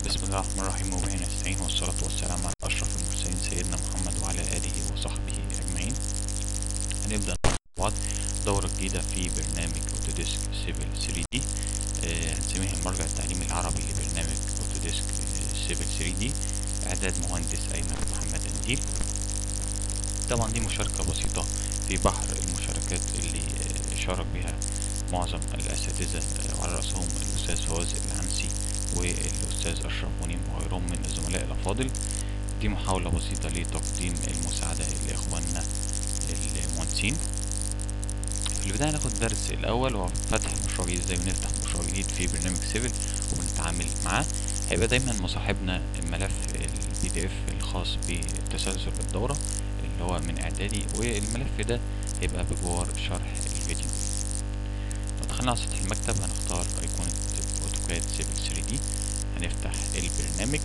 بسم الله الرحمن الرحيم، وبه نستعين، والصلاة والسلام على أشرف المرسلين سيدنا محمد وعلى آله وصحبه أجمعين. هنبدأ مع بعض دورة جديدة في برنامج أوتوديسك سيفل 3D. هنسميها المرجع التعليمي العربي لبرنامج أوتوديسك سيفل 3D، إعداد مهندس أيمن محمد أنديل. طبعا دي مشاركة بسيطة في بحر المشاركات اللي شارك بها معظم الأساتذة، وعلى رأسهم الأستاذ فواز العنسي والأستاذ أشرف منيم وغيرهم من الزملاء الأفاضل. دي محاولة بسيطة لتقديم المساعدة لإخواننا المهندسين. في البداية هناخد الدرس الأول وهو فتح مشروع جديد، ازاي بنفتح مشروع جديد في برنامج سيفل ونتعامل معاه. هيبقى دايما مصاحبنا الملف الPDF الخاص بتسلسل الدورة اللي هو من إعدادي، والملف ده هيبقى بجوار شرح الفيديو. لو دخلنا على سطح المكتب هنختار أيقونة أوتوكاد سيفل 3D، هنفتح البرنامج.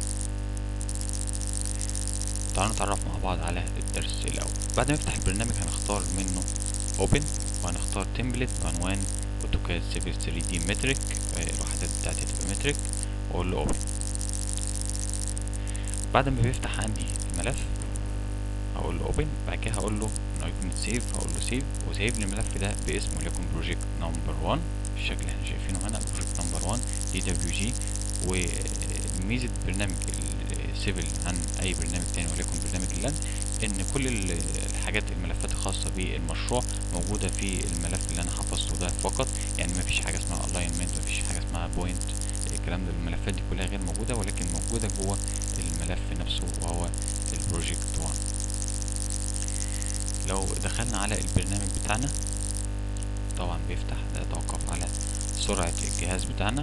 تعالوا نتعرف مع بعض على الدرس الأول. بعد ما نفتح البرنامج هنختار منه Open، وهنختار تمبلت بعنوان أوتوكاد سيفل 3D مترك، الوحدات بتاعتي تبقى مترك، وأقول له Open. بعد ما بيفتح عندي الملف هقول له Open، بعد كده هقول له من أيقونة سيف هقول له سيف، وسيف لي الملف ده باسمه وليكن بروجكت نمبر 1 بالشكل اللي احنا شايفينه هنا، بروجكت نمبر 1 DWG. وميزة برنامج السيفل عن أي برنامج تاني وليكن برنامج اللان إن كل الحاجات الملفات الخاصة بالمشروع موجودة في الملف اللي أنا حفظته ده فقط. يعني مفيش حاجة اسمها alignment، مفيش حاجة اسمها بوينت، الكلام ده الملفات دي كلها غير موجودة، ولكن موجودة جوه الملف نفسه وهو البروجكت 1. لو دخلنا على البرنامج بتاعنا طبعا بيفتح، ده يتوقف على سرعة الجهاز بتاعنا.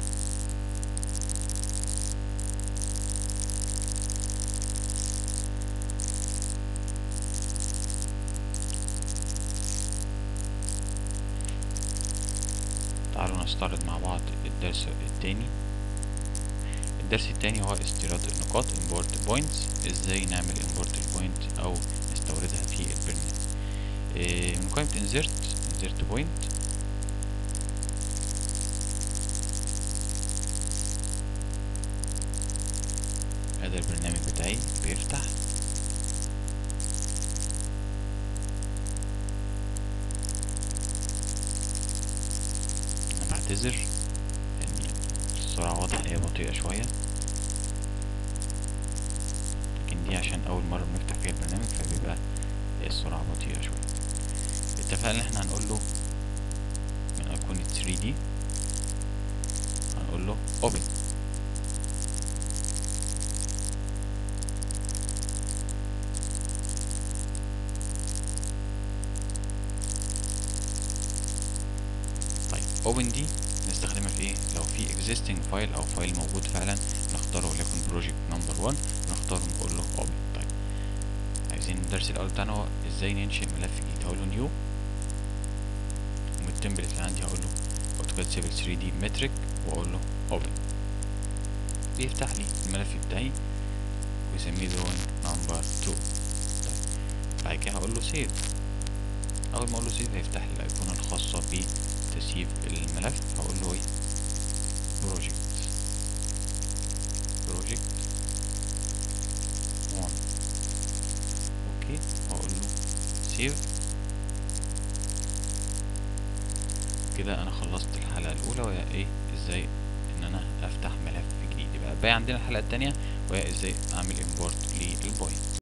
تعالوا نستعرض مع بعض الدرس التاني. الدرس التاني هو استيراد النقاط import points، ازاي نعمل import البوينت او نستوردها في البرنامج. من قائمة insert point هذا البرنامج بتاعي بيفتح. انا بعتذر ان السرعة واضحة هي بطيئة شوية، لكن دي عشان اول مرة بنفتح فيها البرنامج فبيبقى السرعة بطيئة شوية. اتفقنا ان احنا هنقول له من ايقونة 3D هنقول له open. طيب open دي نستخدمها في ايه؟ لو في existing فايل او فايل موجود فعلا نختاره وليكن project number 1 نختاره ونقول له open. طيب عايزين الدرس الاول بتاعنا هو ازاي ننشئ ملف جديد. هقول له new، ومن التمبلت اللي عندي هقول له AutoCAD Civil 3D مترك واقول له open. بيفتح لي الملف بتاعي ويسميه drawing number 2. طيب بعد كده هقول له save. اول ما اقول له save هيفتح لي الايقونه الخاصه بتسييف الملف. هقول له ايه؟ project 1. اوكي، واقول له save. كده انا خلصت الحلقه الاولى وهي ايه؟ ازاي ان انا افتح ملف جديد. يبقى باقي عندنا الحلقه الثانيه وهي ازاي اعمل import للبوينت.